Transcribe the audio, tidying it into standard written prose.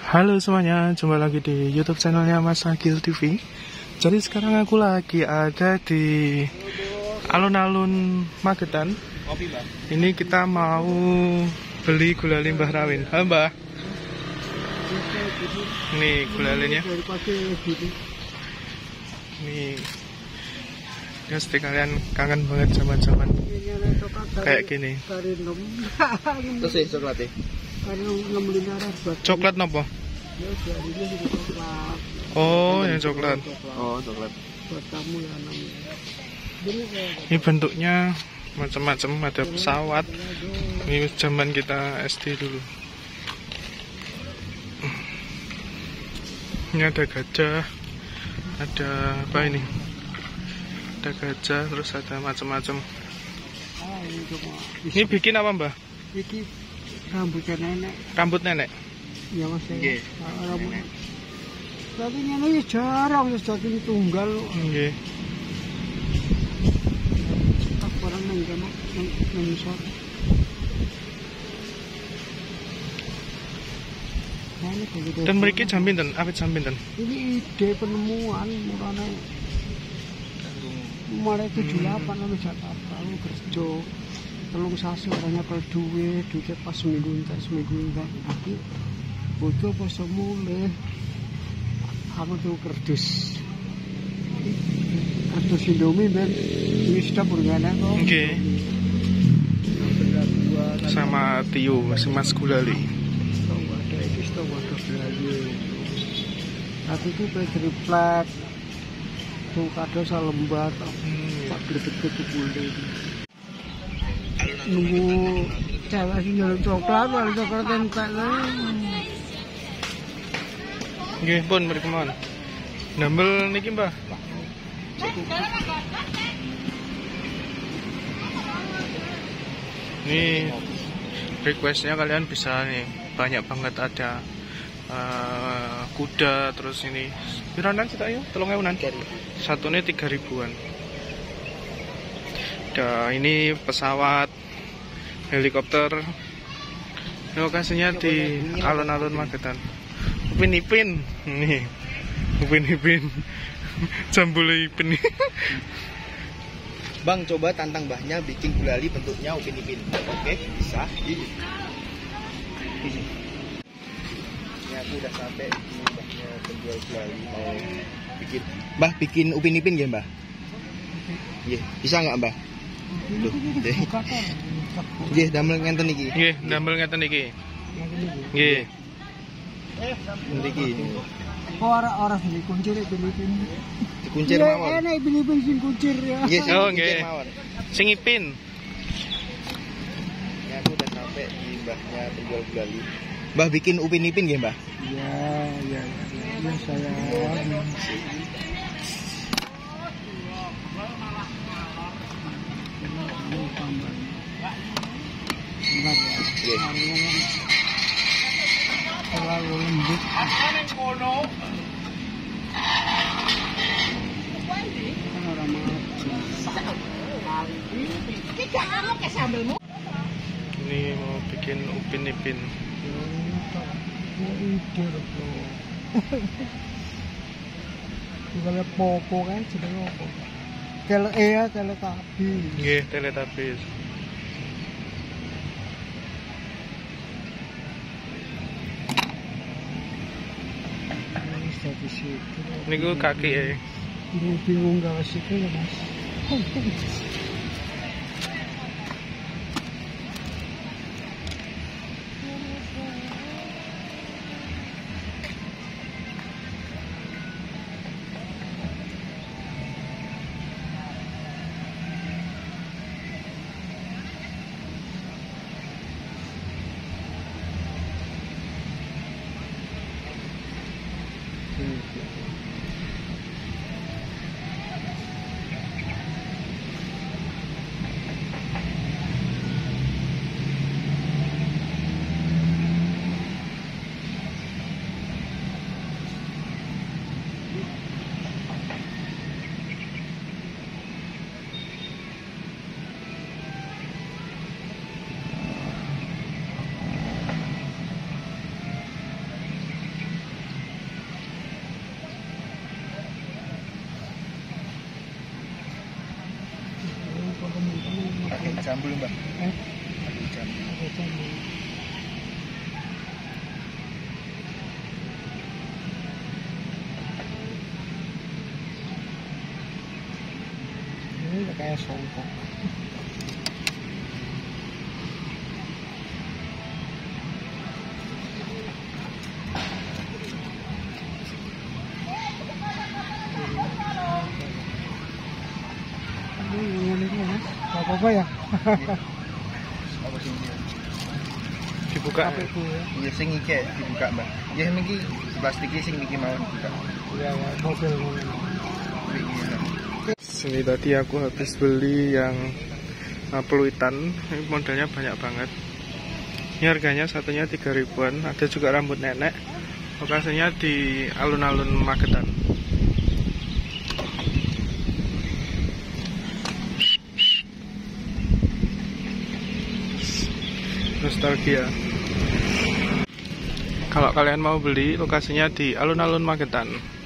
Halo semuanya, jumpa lagi di YouTube channelnya Mas Agil TV. Jadi sekarang aku lagi ada di alun-alun Magetan. Ini kita mau beli gulali Mbah Rawin. Halo Mbah. Nih gulalinya. Nih, pasti kalian kangen banget zaman-zaman kayak gini. Terus sih coklatnya. Coklat nopo? Oh, yang coklat. Oh, coklat. Ini bentuknya macam-macam, ada pesawat. Ini zaman kita SD dulu. Ini ada gajah, ada apa ini? Ada gajah, terus ada macam-macam. Ini bikin apa Mbah? Iki rambutnya nenek. Rambut nenek? Ya mas ya. Nggih. Rambut. Tapi ini jarang ya jadi tunggal. Nggih. Tak barang nang kono nang isor. Dan mriki jam pinten? Awit jam pinten? Ini ide penemuan murane. Mulai 78 lalu Jakarta lalu kerja. Tolong sasi orangnya kalau duit pas seminggu entek aku butuh pas semule aku tuh kardus Indomie ben ini sudah bergana kok. Oke. Sama Tio Mas Gulali. Ada itu sudah ada belanja aku tuh dari flat tuh kado salembat tak gede-gede boleh nunggu cewek sih nyuruh coklat, kalau coklat entek lah. Nggih, pun mriki mawon. Ndamel niki, Mbah. Ini requestnya kalian bisa nih, banyak banget ada kuda, terus ini piranan kita ya, 3.000-an. Satu ini 3.000-an. Ada ini pesawat, helikopter. Lokasinya di alun-alun Magetan. Upin Ipin nih, Upin Ipin, jambule Ipin. Bang, coba tantang Mbahnya bikin gulali bentuknya Upin Ipin. Oke, bisa. Ini aku udah sampai di Mbahnya penjual gulali mau bikin. Mbah, bikin Upin Ipin ya Mbah? Iya, bisa nggak Mbah? Duh, deh. Nggih, damel ngenten iki. Nggih, damel ngeten iki. Nggih. Niki. Kok orang dikuncir Ipin. Dikuncir mawon. Enak Ipin sing kuncir ya. Nggih, Oh, dikuncir nggih. mawon. Sing Ipin. Ya, aku udah sampai di Mbahnya penjual gulali. Mbah bikin Upin Ipin nggih, Mbah? Ya saya. Nggih. Terlalu lembut. Ini mau bikin Upin Ipin. Kalau popo kan sudah popo. Kalau teletabi. Nggih, Teletubbies. Di situ. Niku kaki ya. Bingung gak situ ya mas. jambul mbak. Eh, Aduk jambul. ada jambul. Ini udah kayak songkok. Ini mas, gak apa-apa ya? Apa sih ini? Dibuka. Apa itu ya? Iya sing iki dibuka mbak. Ya iki plastik sing iki mau dibuka. Iya ya, model. Sini tadi aku habis beli yang peluitan. Ini modelnya banyak banget. Ini harganya satunya 3.000-an. Ada juga rambut nenek. Lokasinya di alun-alun Magetan. Nostalgia. Kalau kalian mau beli, lokasinya di alun-alun Magetan.